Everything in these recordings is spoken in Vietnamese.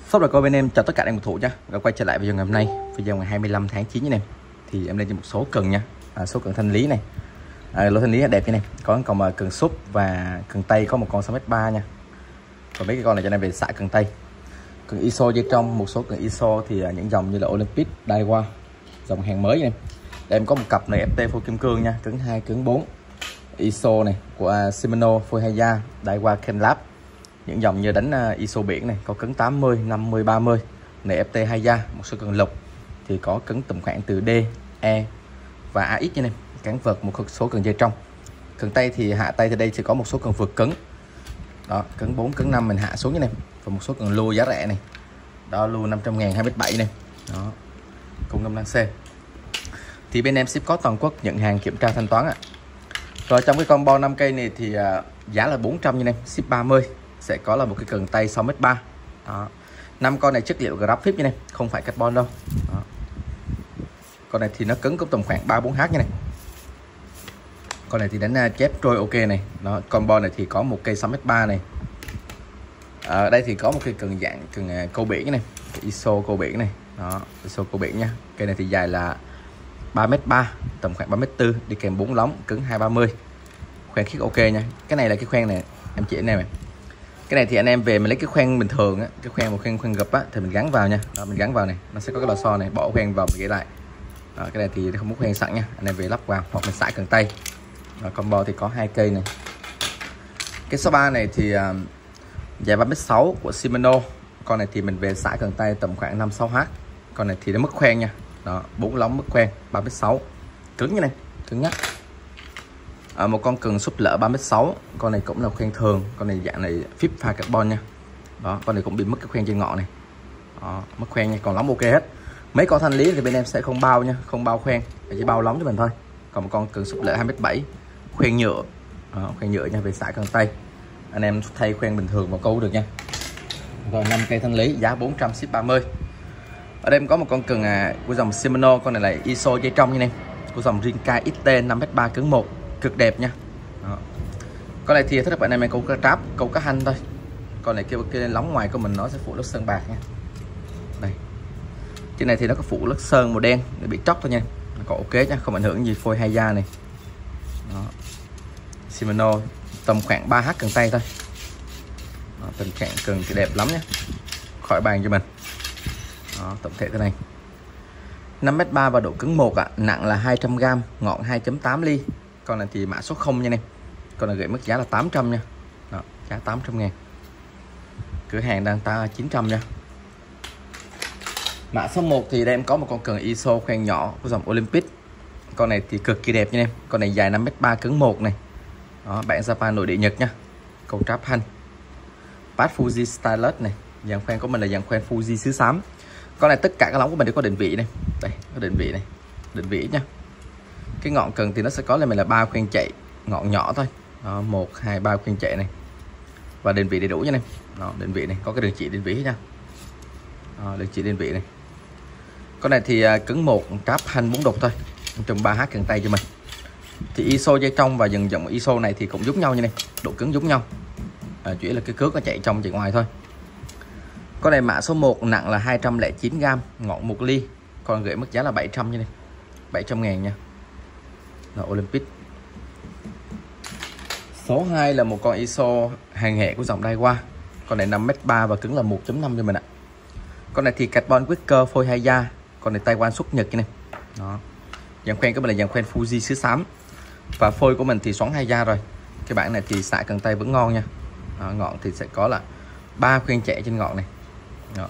Shop Decor bên em chào tất cả anh em thủ nhé. Đã quay trở lại video ngày hôm nay, video ngày 25 tháng 9 nha em. Thì em lên cho một số cần nha, số cần thanh lý này, lỗ thanh lý đẹp như này, có còn cần súp và cần tây có một con 6m3 nha. Còn mấy cái con này cho nên về xả cần tây, cần ISO dây trong, một số cần ISO thì những dòng như là Olympic, Daiwa, dòng hàng mới nha em. Đây em có một cặp này FT phôi kim cương nha, cứng 2 cứng 4, ISO này của Shimano, phôi Haya, Daiwa, Kenlab. Những dòng như đánh ISO biển này có cứng 80, 50, 30 này FT Haya. Một số cần lục thì có cứng tầm khoảng từ D, E và AX như này, cán vợt, một số cần dây trong. Cần tay thì hạ tay thì đây sẽ có một số cần vượt cứng đó, cứng 4 cứng 5 mình hạ xuống như này, và một số cần lua giá rẻ này đó, lua 500.000 2m7 này đó, cùng 5 C. Thì bên em ship có toàn quốc, nhận hàng kiểm tra thanh toán ạ. Rồi trong cái combo 5 cây này thì giá là 400 như này, ship 30 sẽ có là một cái cần tay 6m3 đó. 5 con này chất liệu graphite như này, không phải carbon đâu đó. Con này thì nó cứng cũng tầm khoảng 3-4H như này. Con này thì đánh chép trôi ok này đó. Combo này thì có một cây 6m3 này. Ở đây thì có một cái cần dạng cần câu biển này, ISO câu biển này đó, ISO câu biển nha. Cây này thì dài là 3m3, tầm khoảng 3m4, đi kèm 4 lóng, cứng 230, khoen khiết ok nha. Cái này là cái khoen này em chỉ anh em này. Cái này thì anh em về mình lấy cái khoen bình thường á, cái khoen một khoen gập á thì mình gắn vào nha đó, mình gắn vào này, nó sẽ có cái lò xo này, bỏ khoen vào mình ghé lại đó. Cái này thì không có khoen sẵn nha, anh em về lắp vào hoặc mình xả cần tay đó. Combo thì có 2 cây này. Cái số 3 này thì dài 3m6 của Shimano. Con này thì mình về xả cần tay tầm khoảng 5-6H. Con này thì nó mất khoen nha đó, 4 lóng mất khoen, 3m6, cứng như này, cứng nhắc. Một con cần súp lỡ 3m6, con này cũng là khoen thường, con này dạng này phíp pha carbon nha đó. Con này cũng bị mất cái khoen trên ngọn này đó, mất khoen nha, còn lóng ok hết. Mấy con thanh lý thì bên em sẽ không bao nha, không bao khoen, chỉ bao lóng cho mình thôi. Còn một con cần súp lỡ 2m7, khoen nhựa đó, khoen nhựa nha, về xả cần tay anh em thay khoen bình thường mà câu được nha. Rồi 5 cây thanh lý giá 400, ship 30. Ở đây em có một con cần của dòng Shimano, con này là ISO dây trong như này, của dòng Rinkai XT 5m3 cứng 1, cực đẹp nha đó. Con này thì thích bạn em câu cá tráp, câu cá hanh thôi. Con này kêu cái lóng ngoài của mình nó sẽ phủ lớp sơn bạc nha. Đây, trên này thì nó có phủ lớp sơn màu đen để bị tróc thôi nha, nó còn ok nha, không ảnh hưởng gì phôi Haya này đó. Shimano tầm khoảng 3H cần tay thôi đó, tình trạng cần thì đẹp lắm nhé, khỏi bàn cho mình đó. Tổng thể thế này 5m3 và độ cứng 1 ạ, nặng là 200g, ngọn 2.8 ly. Con này thì mã số 0 nha em. Con này gửi mức giá là 800 nha đó, giá 800.000, cửa hàng đang 900 nha. Mã số 1 thì đây em có một con cần ISO khoen nhỏ của dòng Olympic. Con này thì cực kỳ đẹp nha em. Con này dài 5m3 cứng 1 này đó, bản Japan nội địa Nhật nha, câu tráp hanh, Pad Fuji Stylus này. Dàn khoen của mình là dàn khoen Fuji xứ xám. Con này tất cả các lóng của mình đều có định vị này, đây có định vị này, định vị nha. Cái ngọn cần thì nó sẽ có là mình là 3 khoen chạy, ngọn nhỏ thôi đó, 1, 2, 3 khoen chạy này, và định vị đầy đủ nha em đó. Định vị này có cái đường chỉ định vị nha đó, đường chỉ định vị này. Con này thì cứng 1, tráp hanh 4 đục thôi, trong 3H cần tay cho mình. Thì ISO dây trong và dần dòng ISO này thì cũng giống nhau như này, độ cứng giống nhau, chỉ là cái cước nó chạy trong chạy ngoài thôi. Con này mã số 1 nặng là 209g, ngọn 1 ly. Con gửi mức giá là 700 như này, 700.000 nha. Là Olympic. Số 2 là một con ISO hàng hệ của dòng Daiwa. Con này 5m3 và cứng là 1.5 cho mình ạ. Con này thì carbon wicker phôi Haya. Con này Taiwan xuất Nhật như này đó. Dàn khoen của mình là dàn khoen Fuji xứ xám, và phôi của mình thì xoắn Haya rồi. Cái bản này thì xạ cần tay vẫn ngon nha đó, ngọn thì sẽ có là 3 khoen chạy trên ngọn này đó.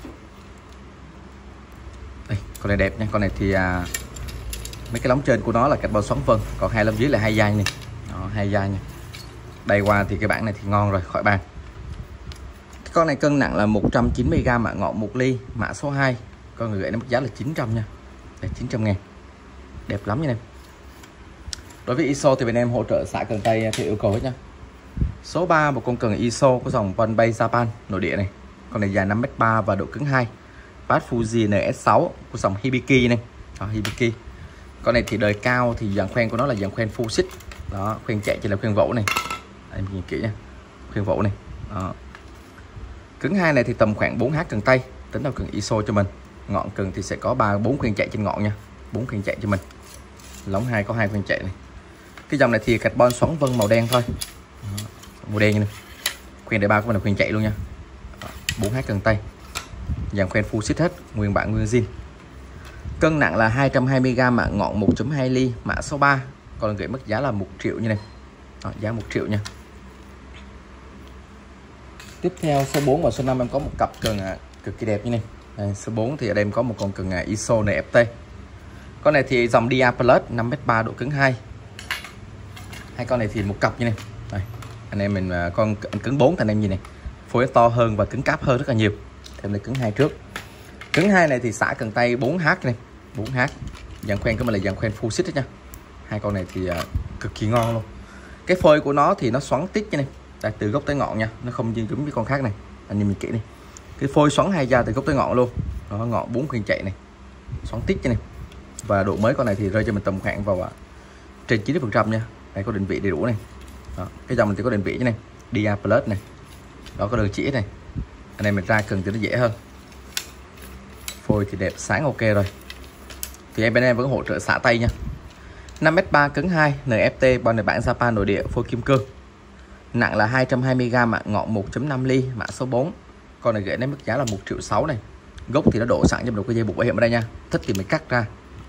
Đây, con này đẹp nha. Con này thì mấy cái lóng trên của nó là carbon xoắn vân, còn 2 lóng dưới là Haya này đó, Haya nha. Đây qua thì cái bản này thì ngon rồi, khỏi bàn. Cái con này cân nặng là 190g ạ, ngọn 1 ly, mã số 2. Con người gửi nó mức giá là 900 nha. Đây, 900.000, đẹp lắm nha em. Đối với ISO thì bên em hỗ trợ xả cần tay theo yêu cầu hết nha. Số 3 một con cần ISO của dòng Vanbay Japan nội địa này. Con này dài 5m3 và độ cứng 2, Pad Fuji NS6 của dòng Hibiki này đó, Hibiki. Con này thì đời cao thì dàn khoen của nó là dàn khoen full xích đó, khoen chạy chỉ là khoen vỗ này, đây nhìn kỹ nha, khoen vỗ này đó. Cứng 2 này thì tầm khoảng 4H cần tay, tính theo cần ISO cho mình. Ngọn cần thì sẽ có 4 khuyên chạy trên ngọn nha, 4 khuyên chạy cho mình. Lóng 2 có 2 khuyên chạy này. Cái dòng này thì carbon xoắn vân màu đen thôi, màu đen như này. Khuyên đề 3 của mình là khuyên chạy luôn nha. 4H cần tay, dàn khoen full xít hết, nguyên bản nguyên zin. Cân nặng là 220g, ngọn 1.2 ly, mã số 3. Còn gửi mức giá là 1 triệu như này. Đó, giá 1 triệu nha. Tiếp theo số 4 và số 5 em có một cặp cần cực kỳ đẹp như này. Đây, số 4 thì ở đây em có một con cần ISO NFT. Con này thì dòng DR Plus 5m3 độ cứng 2. Hai con này thì một cặp như này. Đây, anh em mình con cứng 4 anh em nhìn này. Phối to hơn và cứng cáp hơn rất là nhiều. Thêm lấy cứng 2 trước. Cứng 2 này thì xả cần tay 4H này, 4H. Dàn khoen của mình là dàn khoen full xít nha. Hai con này thì cực kỳ ngon luôn. Cái phôi của nó thì nó xoắn tít như này. Đây, từ gốc tới ngọn nha, nó không giống với con khác này. Anh nhìn mình kỹ này. Cái phôi xoắn 2 da từ gốc tới ngọn luôn. Nó ngọn 4 khuyên chạy này. Xoắn tít như này. Và độ mới con này thì rơi cho mình tầm khoảng vào trên 90% nha. Đây có định vị đầy đủ này. Đó, cái dòng mình thì có định vị như này, DR Plus này. Đó có đường chỉ này. Anh em mình ra cần thì nó dễ hơn. Phôi thì đẹp, sáng ok rồi. Thì em bên em vẫn hỗ trợ xả tay nha. 5m3 cứng 2 NFT, con này bản Japan nội địa, phôi kim cương. Nặng là 220g, ngọn 1.5 ly, mã số 4. Con này gửi đến mức giá là 1,6 triệu này. Gốc thì nó đổ sẵn cho mình cái dây buộc bảo hiểm ở đây nha. Thích thì mình cắt ra.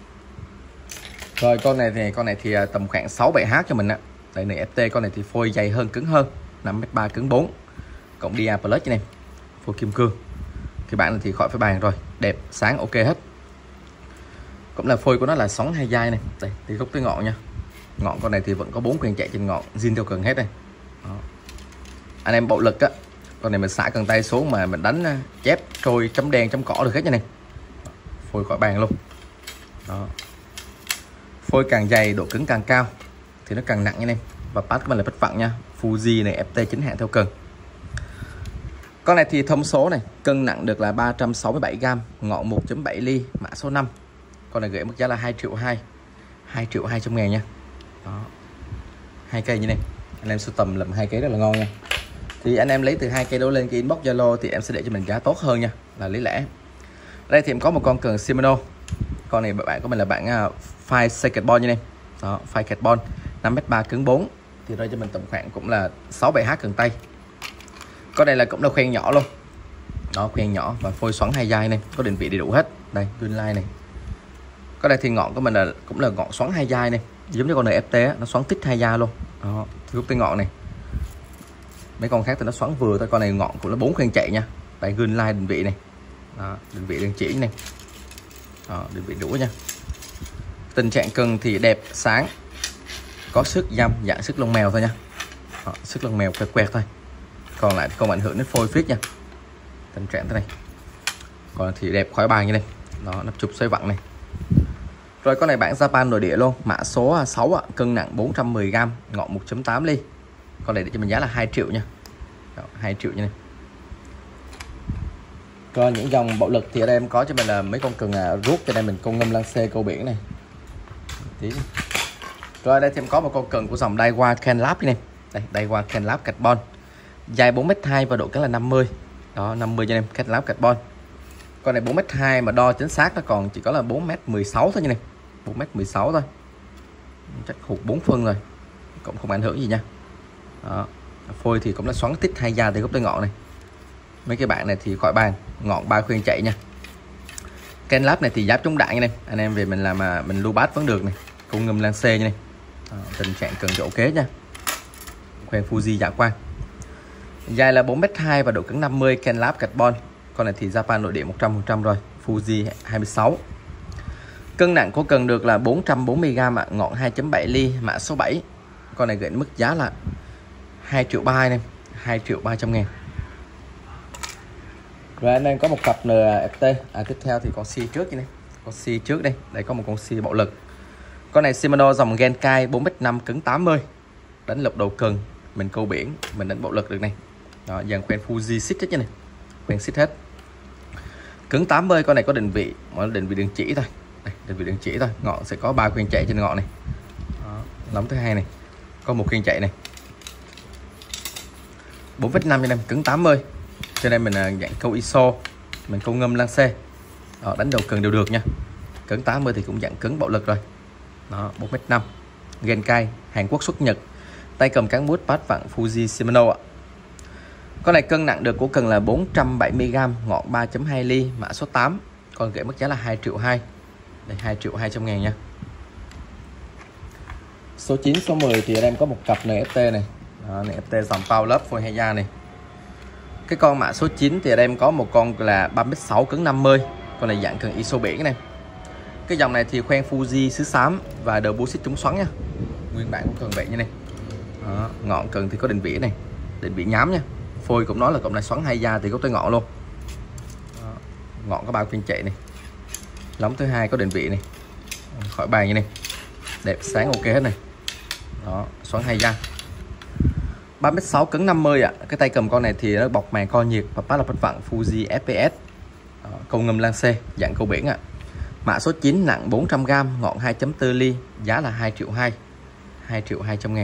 Rồi con này thì tầm khoảng 6-7H cho mình ạ. Đây này FT, con này thì phôi dày hơn, cứng hơn, 5m3 cứng 4. Cộng DR Plus này, phôi kim cương. Cái bản này thì khỏi phải bàn rồi, đẹp, sáng ok hết. Cũng là phôi của nó là xoắn 2 dai này. Đây, từ gốc tới ngọn nha. Ngọn con này thì vẫn có 4 khuyên chạy trên ngọn, zin theo cần hết này. Đó. Anh em bạo lực á, con này mình xả cần tay xuống mà mình đánh chép trôi chấm đen chấm cỏ được hết nha này. Phôi khỏi bàn luôn. Đó. Phôi càng dày độ cứng càng cao thì nó càng nặng như này. Và pad của mình là bất vặn nha, Fuji này, FT chính hãng theo cần. Con này thì thông số này, cân nặng được là 367g, ngọn 1.7 ly, mã số 5. Con này gửi mức giá là 2,2 triệu, 2.200.000 nha. Đó. 2 cây như này. Anh em sưu tầm làm 2 cây rất là ngon nha. Thì anh em lấy từ 2 cây đổ lên cái inbox Zalo thì em sẽ để cho mình giá tốt hơn nha, là lý lẽ. Đây thì em có một con cần Shimano. Con này bạn của mình là bạn Fire Carbon như này. Đó, Fire Carbon 5m3 cứng 4 thì rơi cho mình tầm khoảng cũng là 6-7H cần tay. Con này là cũng là khoen nhỏ luôn. Đó, khoen nhỏ và phôi xoắn 2 dai này, có định vị đầy đủ hết. Đây, green line này. Có đây thì ngọn của mình là cũng là ngọn xoắn 2 dai này, giống như con NFT á, nó xoắn tích 2 dai luôn. Đó, gốc tới ngọn này. Mấy con khác thì nó xoắn vừa thôi, con này ngọn cũng là 4 khoen chạy nha. Đây green line định vị này. Đó, định vị đường chỉ này. Đó, định vị đủ nha. Tình trạng cần thì đẹp, sáng. Có sức dạng sức lông mèo thôi nha. Đó, sức lông mèo quẹt thôi. Còn lại không ảnh hưởng đến phôi phít nha. Tình trạng thế này. Còn thì đẹp khỏi bàn như này. Đó, nắp chụp xoay vặn này. Rồi con này bản Japan nội địa luôn, mã số 6 ạ, cân nặng 410g, ngọn 1.8 ly. Con này để cho mình giá là 2 triệu nha. Đó, 2 triệu như này. Còn những dòng bạo lực thì ở đây em có cho mình là mấy con cần rút, cho nên mình câu ngâm lăng xê câu biển này. Tí. Rồi đây thì em có một con cần của dòng Daiwa Kenlab này. Đây, Daiwa Kenlab Carbon. Dài 4m2 và độ cứng là 50. Đó, 50 cho em, Kenlab Carbon. Con này 4m2 mà đo chính xác nó còn chỉ có là 4m16 thôi như này. 4m16 thôi. Chắc hụt 4 phân rồi. Cũng không ảnh hưởng gì nha. Đó. Phôi thì cũng là xoắn tích 2 da từ gốc tới ngọn này. Mấy cái bạn này thì khỏi bàn, ngọn 3 khuyên chạy nha. Kenlab này thì giáp chống đạn như này. Anh em về mình làm mà mình lưu bát vẫn được này. Công ngâm lan C như này. Đó, tình trạng cần cho ok nha. Khoen Fuji dạ quang. Dài là 4m2 và độ cứng 50, Kenlab Carbon. Con này thì Japan nội địa 100% rồi, Fuji 26. Cân nặng của cần được là 440g, ngọn 2.7 ly, mã số 7. Con này gửi mức giá là 2,3 triệu này, 2.300.000. Rồi anh em có một cặp NFT. Tiếp theo thì con C trước như này. Con C trước đây, đây có một con C bạo lực. Con này Shimano dòng Genkai 4m5 cứng 80. Đánh lục đầu cần, mình câu biển, mình đánh bạo lực được này. Đó, dàn khoen Fuji xích hết như này. Khoen xích hết. Cứng 80, con này có định vị, mỗi định vị đường chỉ thôi. Đây, định vị đường chỉ thôi, ngọn sẽ có 3 khoen chạy trên ngọn này. Đó, lóng thứ hai này. Có một khoen chạy này. 4,5 cho nên cứng 80. Cho nên mình dạng câu ISO. mình công ngâm lăng xê. Đó, đánh đầu cần đều được nha. Cứng 80 thì cũng dạng cứng bạo lực rồi. Đó, 4m5, Genkai, Hàn Quốc xuất Nhật, tay cầm cán bút Pad vặn Fuji Shimano ạ. Con này cân nặng được của cần là 470g, ngọn 3.2 ly, mã số 8. Con gửi mức giá là 2.2 triệu. Đây 2.200.000 nha. Số 9, số 10 thì em có một cặp NFT này. Đó, NFT dòng Power Phôi Heya này. Cái con mã số 9 thì em có một con là 3m6 cứng 50. Con này dạng cần ISO biển này. Cái dòng này thì khoen Fuji xứ xám và đầu bullshit chống xoắn nha. Nguyên bản cũng cần vậy như này. Đó, ngọn cần thì có định vĩ này, định vĩ nhám nha. Phôi cũng nói là cộng này xoắn Heya thì gốc tới ngọn luôn. Đó, ngọn có bao phiên chạy này. Lóng thứ hai có định vị này, khỏi bàn như này, đẹp sáng ok hết này. Đó, xoắn Heya. 3m6 cứng 50 ạ. Cái tay cầm con này thì nó bọc màng co nhiệt và Pad là Pad vặn Fuji FPS. Đó, công ngâm lan xe dạng câu biển ạ. Mã số 9, nặng 400g, ngọn 2.4 ly, giá là 2.2 triệu, 2.200.000.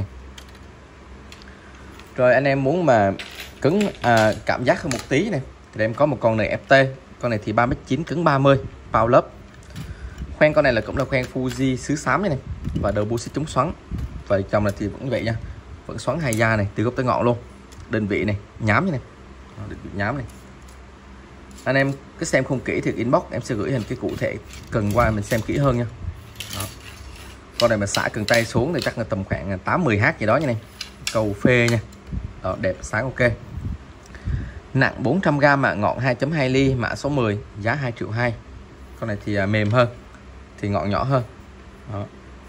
Rồi anh em muốn mà cứng cảm giác hơn một tí này thì em có một con này FT. Con này thì 3m9 cứng 30, Power lớp. Khoen con này là cũng là khoen Fuji xứ xám này, và đầu bullshit chống xoắn. Và trong này thì vẫn vậy nha, vẫn xoắn Heya này từ gốc tới ngọn luôn. Đơn vị này nhám như này. Đó, đơn vị nhám này. Anh em cứ xem không kỹ thì inbox em sẽ gửi hình cái cụ thể cần qua mình xem kỹ hơn nha. Đó. Con này mà xả cần tay xuống thì chắc là tầm khoảng 8-10h gì đó như này. Cầu phê nha. Đó, đẹp sáng ok. Nặng 400g mà ngọn 2.2 ly, mã số 10, giá 2.2 triệu. Con này thì mềm hơn, thì ngọn nhỏ hơn. Đó.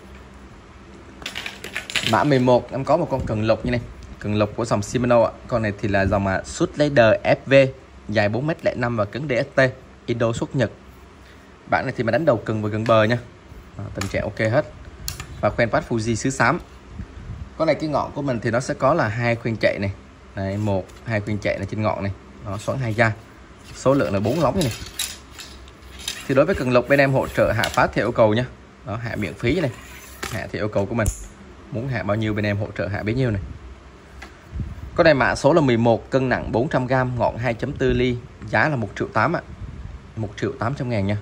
Mã 11 em có một con cần lục như này, cần lục của dòng Shimano ạ. Con này thì là dòng Shoot Leader FV, dài 4m05 và cứng DST, Indo xuất Nhật. Bản này thì mà đánh đầu cần và gần bờ nha. Đó, tình trạng ok hết. Và khoen Pad Fuji xứ xám. Con này cái ngọn của mình thì nó sẽ có là 2 khoen chạy này. Đây, 1-2 khoen chạy này trên ngọn này. Nó xoắn Heya. Số lượng là 4 lóng này. Thì đối với cần lục bên em hỗ trợ hạ phát theo yêu cầu nha. Đó, hạ miễn phí này. Hạ theo yêu cầu của mình. Muốn hạ bao nhiêu bên em hỗ trợ hạ bấy nhiêu này. Con này mã số là 11, cân nặng 400g, ngọn 2.4 ly, giá là 1.8 triệu ạ. 1.800.000 nha.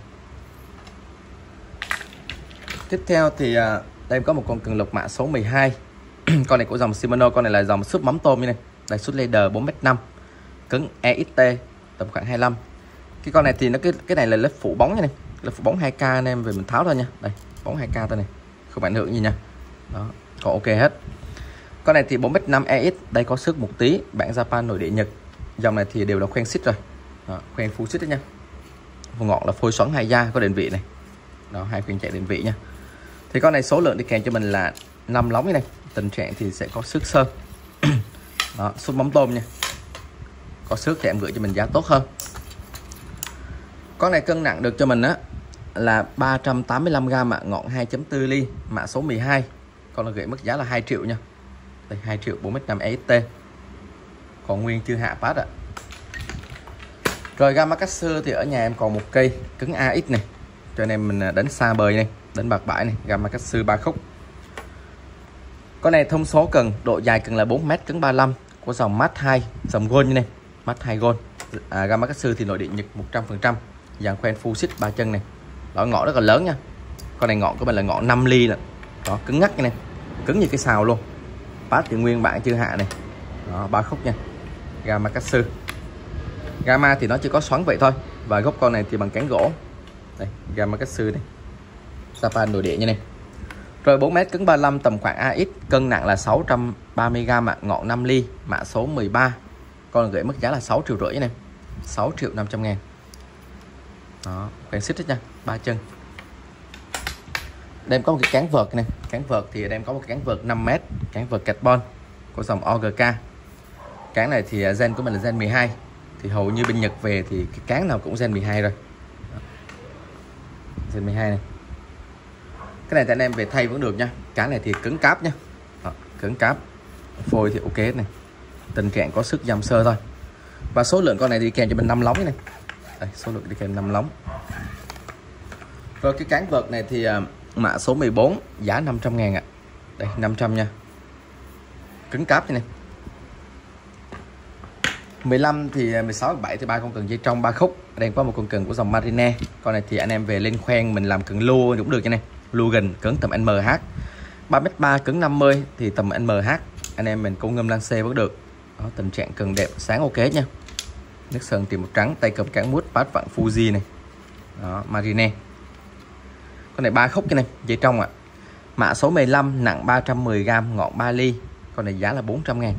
Tiếp theo thì đây em có một con cần lục mã số 12. Con này của dòng Shimano, con này là dòng súp mắm tôm như này. Đây Shoot Leader 4m5, cứng EXT tầm khoảng 25. Cái con này thì nó cái này là lớp phủ bóng như này, lớp phủ bóng 2K anh em về mình tháo thôi nha. Đây, bóng 2K đây này, không ảnh hưởng gì nha. Đó, có ok hết. Con này thì 4m5 EX, đây có sức một tí, bản Japan nội địa Nhật. Dòng này thì đều là khoen xích rồi. Đó, khoen full xích đấy nha. Ngọn là phôi xoắn Heya, có định vị này. Đó, 2 khoen chạy định vị nha. Thì con này số lượng đi kèm cho mình là 5 lóng như này. Tình trạng thì sẽ có xước sơn. Đó, súp mắm tôm nha. Có xước thì em gửi cho mình giá tốt hơn. Con này cân nặng được cho mình á là 385g ạ, ngọn 2.4 ly, mã số 12. Con là gửi mức giá là 2 triệu nha. Đây 2 triệu 4m5 EXT. Còn nguyên chưa hạ Pad ạ. Rồi Gamakatsu thì ở nhà em còn một cây cứng AX này. Cho nên mình đánh xa bơi này, đánh bạc bãi này, Gamakatsu 3 khúc. Con này thông số cần, độ dài cần là 4m, cứng 35, của dòng Mat 2, dòng Gold như này, Mat 2 Gold. Gamakatsu thì nội địa Nhật 100%, dàn khoen full xích 3 chân này. Đó, ngọn rất là lớn nha. Con này ngọn của mình là ngọn 5 ly là. Đó, cứng ngắt như này, cứng như cái xào luôn. Pad thì nguyên bản chưa hạ này. Đó, 3 khúc nha. Gamakatsu. Gamma thì nó chỉ có xoắn vậy thôi, và gốc con này thì bằng cán gỗ. Đây, Gamakatsu này. Japan nội địa như này. Rồi 4m cứng 35 tầm khoảng AX, cân nặng là 630g ạ, ngọn 5 ly, mã số 13. Con gửi mức giá là 6.5 triệu này. 6.500.000. Đó, khoen xích hết nha, 3 chân. Đây em có một cái cán vợt này, cán vợt thì em có một cái cán vợt 5m, cán vợt carbon của dòng OGK. Cán này thì gen của mình là gen 12. Thì hầu như bên Nhật về thì cái cán nào cũng gen 12 rồi. Đó. Gen 12 này. Cái này thì anh em về thay vẫn được nha. Cán này thì cứng cáp nha. Đó, cứng cáp. Phôi thì ok này. Tình trạng có sức dăm sơ thôi. Và số lượng con này đi kèm cho mình 5 lóng này. Đây, số lượng đi kèm 5 lóng. Rồi cái cán vợt này thì mã số 14, giá 500.000 ạ. Đây 500 nha. Cứng cáp như này. 15 thì 16 17 thì ba con cần dây trong 3 khúc. Đây có một con cần của dòng Marine. Con này thì anh em về lên khoen mình làm cần lua cũng được cho này. Lua gần cứng tầm NMH. 3m3 cứng 50 thì tầm NMH. Anh em mình cũng ngâm lan C vẫn được. Đó, tình trạng cần đẹp, sáng ok nha. Nước sơn tìm màu trắng, tay cầm cán mút bát vặn Fuji này. Đó, Marine. Con này 3 khúc cái này, dây trong ạ. Mã số 15, nặng 310g, ngọn 3 ly. Con này giá là 400.000.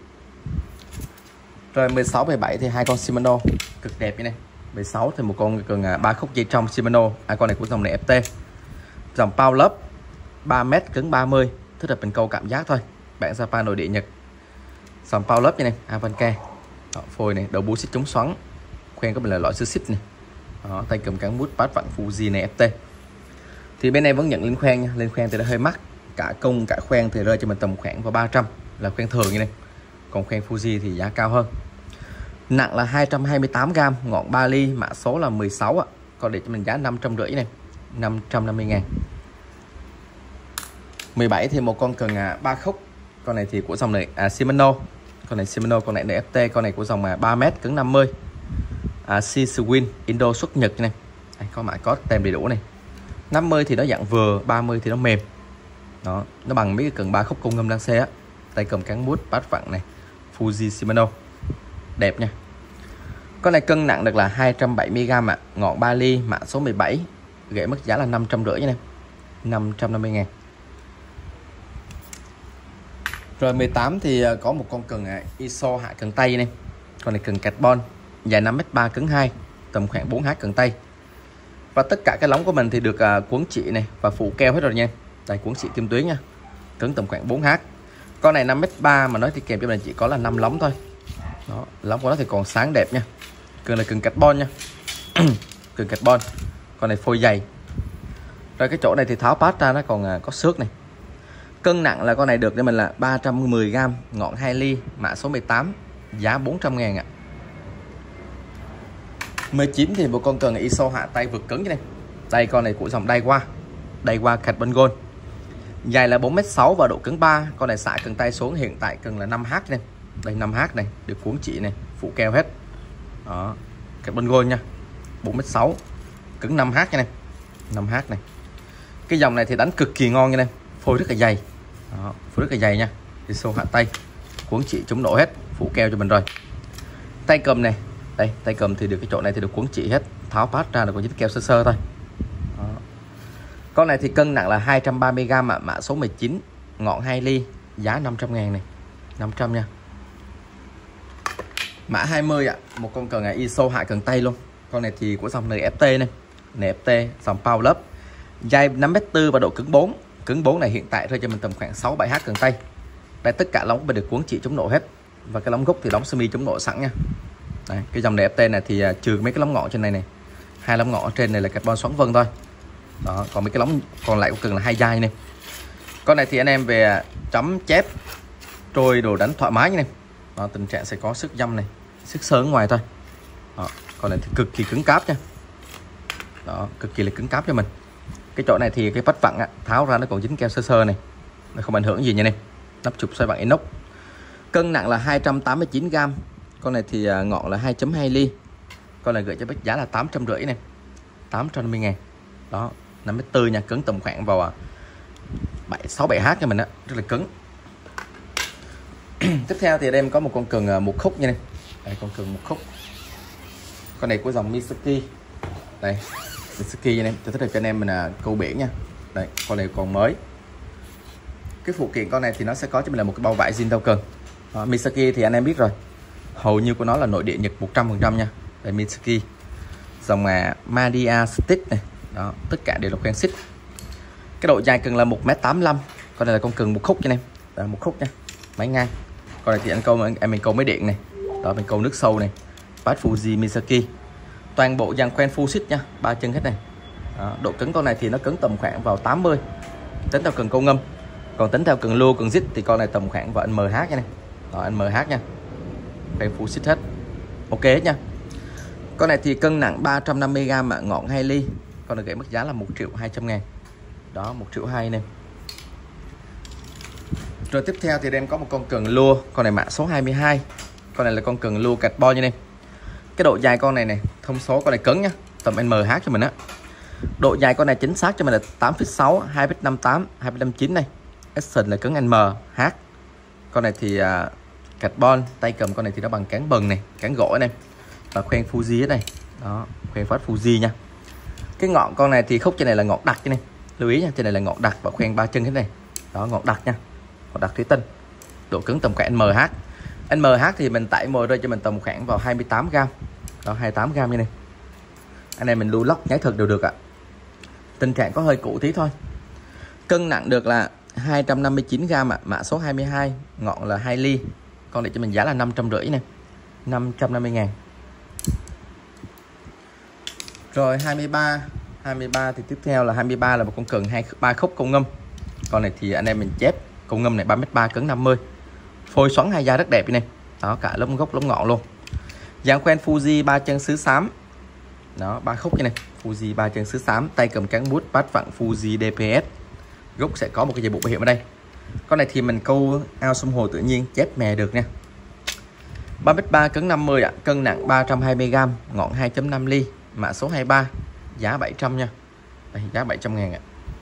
Rồi 16 17 thì hai con Shimano cực đẹp như này. 16 thì một con cần 3 khúc dây trong Shimano. Con này của dòng này FT. Dòng Power Love 3m cứng 30, thích hợp bình câu cảm giác thôi. Bản Japan nội địa Nhật. Dòng Power Love như này, Avanca. Đó, phôi này, đầu búa xích chống xoắn. Khoen có mình là loại sư xích này. Đó, tay cầm cán bút bát vặn Fuji này FT. Thì bên này vẫn nhận lên khoen nha, lên khoen thì nó hơi mắc. Cả công cả khoen thì rơi cho mình tầm khoảng vào 300 là khoen thường như này. Còn khoen Fuji thì giá cao hơn. Nặng là 228g, ngọn 3 ly, mã số là 16 ạ. Còn để cho mình giá 550 này, 550.000. 17 thì một con cần 3 khúc. Con này thì của dòng này Shimano. Con này Shimano, con này FT, con này của dòng 3m cứng 50. Sea Swin Indo xuất Nhật này. Đây, có mã code tem đầy đủ này. 50 thì nó dạng vừa, 30 thì nó mềm. Đó, nó bằng mấy cái cần 3 khúc công ngâm đang xe á. Tay cầm cán bút bát vặn này. Fuji Shimano. Đẹp nha. Con này cân nặng được là 270g ạ. Ngọn 3 ly, mã số 17. Ghệ mức giá là 550 nha em. 550.000. Rồi 18 thì có một con cần ISO hạ cần tay này. Con này cần carbon, dài 5m3 cứng 2, tầm khoảng 4h cần tay. Và tất cả cái lóng của mình thì được cuốn chỉ này và phủ keo hết rồi nha. Đây, cuốn chỉ kim tuyến nha. Cứng tầm khoảng 4h. Con này 5m3 mà nói thì kèm cho mình chỉ có là 5 lóng thôi. Đó, lóng của nó thì còn sáng đẹp nha. Cần là cần carbon nha. Cần carbon. Con này phôi dày. Rồi cái chỗ này thì tháo pát ra nó còn có xước này. Cân nặng là con này được cho mình là 310g, ngọn 2 ly, mã số 18, giá 400.000 ạ. 19 thì một con cần ISO hạ tay vượt cứng như này. Đây, con này của dòng Daiwa Carbon Gold. Dài là 4m6 và độ cứng 3. Con này xả cần tay xuống, hiện tại cần là 5h này. Đây 5h này, được cuốn chỉ này, phụ keo hết. Đó, Carbon Gold nha. 4m6, cứng 5h nha này. 5h này. Cái dòng này thì đánh cực kỳ ngon như này, phôi rất là dày. Đó, phôi rất là dày nha. ISO hạ tay, cuốn chỉ chống nổ hết, phụ keo cho mình rồi. Tay cầm này, đây tay cầm thì được cái chỗ này thì được cuốn chỉ hết, tháo pát ra là có dính keo sơ sơ thôi. Đó. Con này thì cân nặng là 230g ạ, mã số 19, ngọn 2 ly, giá 500.000 này, 500 nha. Mã 20 ạ, một con cần ISO hạ cần tay luôn. Con này thì của dòng NFT này, NFT dòng Power Love, dài 5m4 và độ cứng 4. Cứng 4 này hiện tại rơi cho mình tầm khoảng 6-7h cần tay. Đây, tất cả lóng mình được cuốn chỉ chống nổ hết. Và cái lóng gốc thì lóng semi chống nổ sẵn nha. Đây, cái dòng NFT này thì trừ mấy cái lóng ngọn trên này này, 2 lóng ngọn ở trên này là carbon xoắn vân thôi. Đó, còn mấy cái lóng còn lại của cần là 2 dai này. Con này thì anh em về chấm chép trôi đồ đánh thoải mái như này. Đó, tình trạng sẽ có sức dăm này, sức sơ ở ngoài thôi. Đó, con này thì cực kỳ cứng cáp nha. Đó, cực kỳ là cứng cáp cho mình. Cái chỗ này thì cái vách vặn tháo ra nó còn dính keo sơ sơ này, nó không ảnh hưởng gì nha này. Nắp chụp xoay bằng inox. Cân nặng là 289g. Con này thì ngọn là 2.2 ly. Con này gửi cho bích giá là 850 này, 850.000. Đó, 5m4 nha, cứng tầm khoảng vào 6-7h cho mình á, rất là cứng. Tiếp theo thì em có một con cần một khúc như này. Đây, con cần một khúc. Con này của dòng Misaki. Đây, Misaki như này, tôi thích cho anh em mình câu biển nha. Đây, con này còn mới. Cái phụ kiện con này thì nó sẽ có cho mình là một cái bao vải zin cần. Đó, Misaki thì anh em biết rồi, hầu như của nó là nội địa Nhật 100% nha. Đây, Misaki dòng Madia Stick này. Đó, tất cả đều là khoen xích. Cái độ dài cần là 1m85. Con này là con cần một khúc cho anh em. Đó, một khúc nha, máy ngang. Con này thì mình câu máy điện này. Đó, mình câu nước sâu này. Bát Fuji Misaki. Toàn bộ dàn khoen full xích nha, 3 chân hết này. Đó, độ cứng con này thì nó cứng tầm khoảng vào 80, tính theo cần câu ngâm. Còn tính theo cần lô, cần zit thì con này tầm khoảng vào NMH nha này. Đó, NMH nha. Khoen full xích hết. Ok hết nha. Con này thì cân nặng 350g mà ngọn 2 ly. Con này gửi mức giá là 1.200.000. Đó, 1.200.000 này. Rồi tiếp theo thì em có một con cần lua. Con này mã số 22. Con này là con cần lua carbon như này. Cái độ dài con này này, thông số con này cứng nhá, tầm MH cho mình á. Độ dài con này chính xác cho mình là 8,6, 2,58, 2,59 này. Action là cứng MH. Con này thì carbon, tay cầm con này thì nó bằng cán bần này, cán gỗ này. Và khoen Fuji này. Đó, khoen phát Fuji nha. Cái ngọn con này thì khúc trên này là ngọn đặc như này. Lưu ý nha, trên này là ngọn đặc và khoen 3 chân thế này. Đó, ngọn đặc nha. Ngọn đặc thủy tinh. Độ cứng tầm khoảng MH. MH thì mình tải mồi rơi cho mình tầm khoảng vào 28 g. Đó, 28 g như này. Anh em mình lưu lóc nhái thực đều được ạ. Tình trạng có hơi cũ tí thôi. Cân nặng được là 259 g ạ, mã số 22, ngọn là 2 ly. Con để cho mình giá là 550 này. 550.000. Rồi 23 thì tiếp theo là 23 là một con cần 3 khúc công ngâm. Con này thì anh em mình chép công ngâm này 3m3 cứng 50. Phôi xoắn hai da rất đẹp như này. Đó, cả lông gốc lông ngọn luôn. Dàn khoen Fuji 3 chân sứ xám. Đó, 3 khúc như này. Fuji 3 chân sứ xám, tay cầm cán bút bát vặn Fuji DPS. Gốc sẽ có một cái dây buộc bảo hiểm ở đây. Con này thì mình câu ao sông hồ tự nhiên, chép mè được nha. 3m3 cứng 50 ạ, cân nặng 320g, ngọn 2.5 ly, mã số 23, giá 700 nha. Đây, giá 700.000 ạ.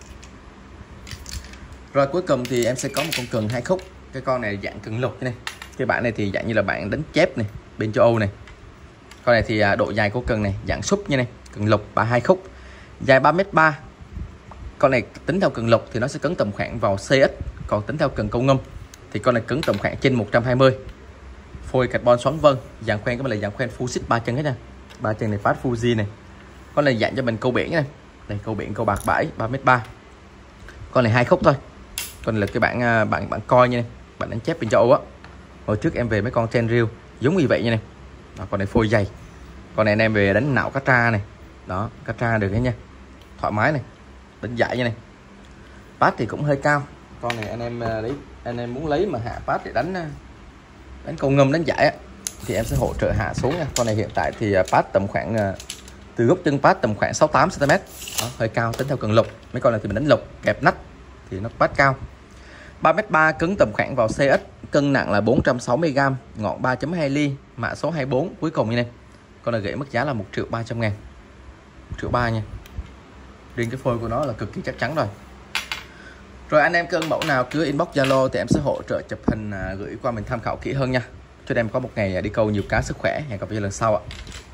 Rồi cuối cùng thì em sẽ có một con cần 2 khúc. Cái con này dạng cần lục này. Cái bạn này thì dạng như là bạn đánh chép này, bên châu Âu này. Con này thì độ dài của cần này dạng súp như này, cần lục 32 khúc, dài 3m3. Con này tính theo cần lục thì nó sẽ cứng tầm khoảng vào CX, còn tính theo cần câu ngâm thì con này cứng tầm khoảng trên 120. Phôi carbon xoắn vân, dàn khoen cái này là dàn khoen Fuji 3 chân hết nha. 3 chân này phát Fuji này. Con này dạng cho mình câu biển này. Đây, câu biển câu bạc bãi 3m3. Con này 2 khúc thôi. Con này là cái bạn coi như này, bạn đánh chép bên châu Âu á. Hồi trước em về mấy con Tenril giống như vậy như này. Đó, con này phôi dày. Con này anh em về đánh nạo cá tra này. Đó, cá tra được đấy nha. Thoải mái này. Đánh giải như này. Pass thì cũng hơi cao. Con này anh em muốn lấy mà hạ pass để đánh câu ngâm đánh giải á, thì em sẽ hỗ trợ hạ xuống nha. Con này hiện tại thì pass tầm khoảng từ gốc chân pass tầm khoảng 68 cm. Đó, hơi cao tính theo cần lục. Mấy con này thì mình đánh lục kẹp nách thì nó pass cao. 3m3 cứng tầm khoảng vào CX, cân nặng là 460g, ngọn 3.2 ly, mã số 24 cuối cùng như này. Con này gửi mức giá là 1.300.000. 1.300.000 nha. Riêng cái phôi của nó là cực kỳ chắc chắn rồi. Rồi anh em cân mẫu nào cứ inbox Zalo thì em sẽ hỗ trợ chụp hình gửi qua mình tham khảo kỹ hơn nha. Cho em có một ngày đi câu nhiều cá sức khỏe. Hẹn gặp lại lần sau ạ.